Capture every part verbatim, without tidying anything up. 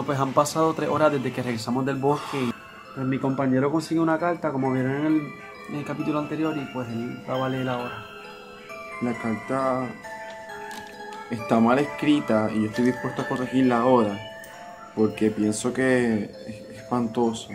Bueno, pues han pasado tres horas desde que regresamos del bosque. Pues mi compañero consiguió una carta, como vieron en el, en el capítulo anterior, y pues él la va a leer ahora. La carta está mal escrita y yo estoy dispuesto a corregirla ahora porque pienso que es espantoso.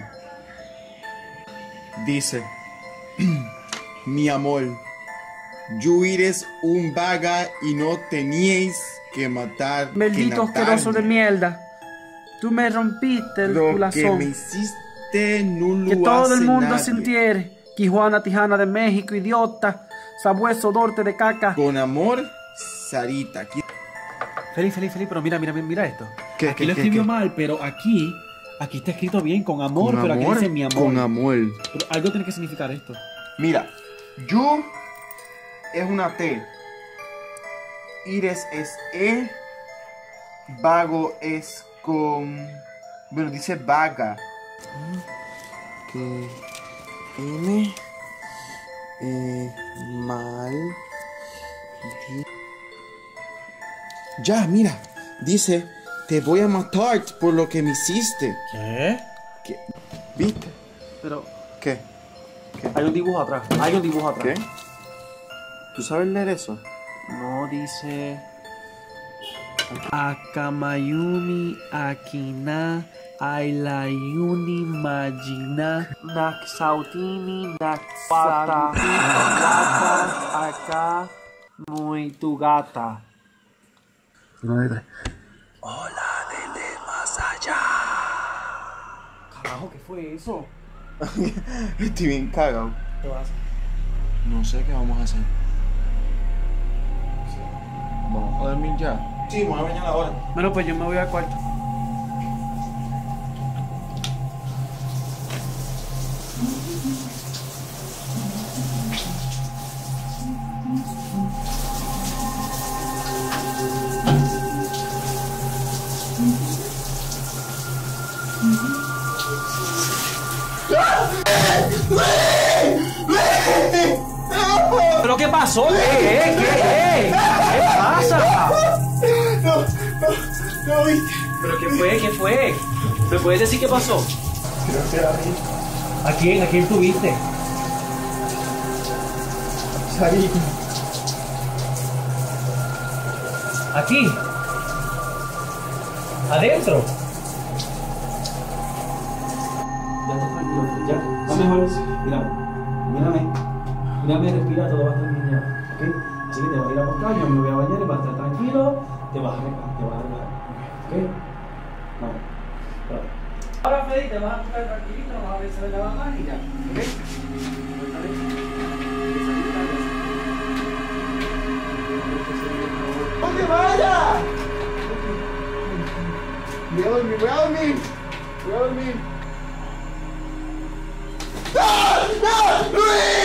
Dice: mi amor, yo eres un vaga y no teníais que matar. Maldito asqueroso de mierda. Tú me rompiste el Lo corazón. que me hiciste no lo Que todo el hace mundo nadie. sintiere. Quijuana Tijana de México, idiota. Sabueso dorte de caca. Con amor, Sarita. Aquí- Feliz, feliz, feliz, pero mira, mira, mira esto. ¿Qué, Aquí qué, lo qué, escribió qué? mal, pero aquí, aquí está escrito bien, con amor, Con pero amor, aquí dice mi amor. con amor. Pero algo tiene que significar esto. Mira, yo es una T, Ires es E, vago es con, bueno, dice vaga. Que N, eh, mal, di- ya, mira, dice, te voy a matar por lo que me hiciste. ¿Qué? ¿Qué? ¿Viste? Pero ¿Qué? hay un dibujo atrás, hay un dibujo atrás. ¿Qué? ¿Tú sabes leer eso? No dice Akamayumi Akina Ailayuni Majina Naksautini Naksata Wata Aka Muy tu gata. Una de tres. Hola desde más allá. Carajo, ¿qué fue eso? Estoy bien cagado. ¿Qué vas a hacer? No sé qué vamos a hacer. ¿Vamos a dormir ya? Sí, vamos a bañar ahora. Bueno, pues yo me voy al cuarto. ¿Pero qué pasó? ¿Qué? ¿Qué? ¿Qué? ¿Qué pasa? No, no, no, viste. ¿Pero qué fue? ¿Qué fue? ¿Me puedes decir qué pasó? Creo que era mí. ¿A quién? ¿A quién tuviste? Sarita. ¿Aquí? ¿Adentro? Ya está tranquilo, ya. Va mejor. Mira, mírame. Mírame, respira, todo va a estar bien ya. ¿Ok? Así que te vas a ir a buscar, yo me voy a bañar y vas a estar tranquilo. Te vas a relajar, te vas a relajar. ¿Ok? Vamos. Vale. Ahora, Freddy, te vas a estar tranquilito, no vas a ver si la mamá y ya. ¿Ok? ¡No te vayas! Voy a dormir, voy a dormir. Voy a dormir. ¡Ah! ¡Ah! ¡Luis!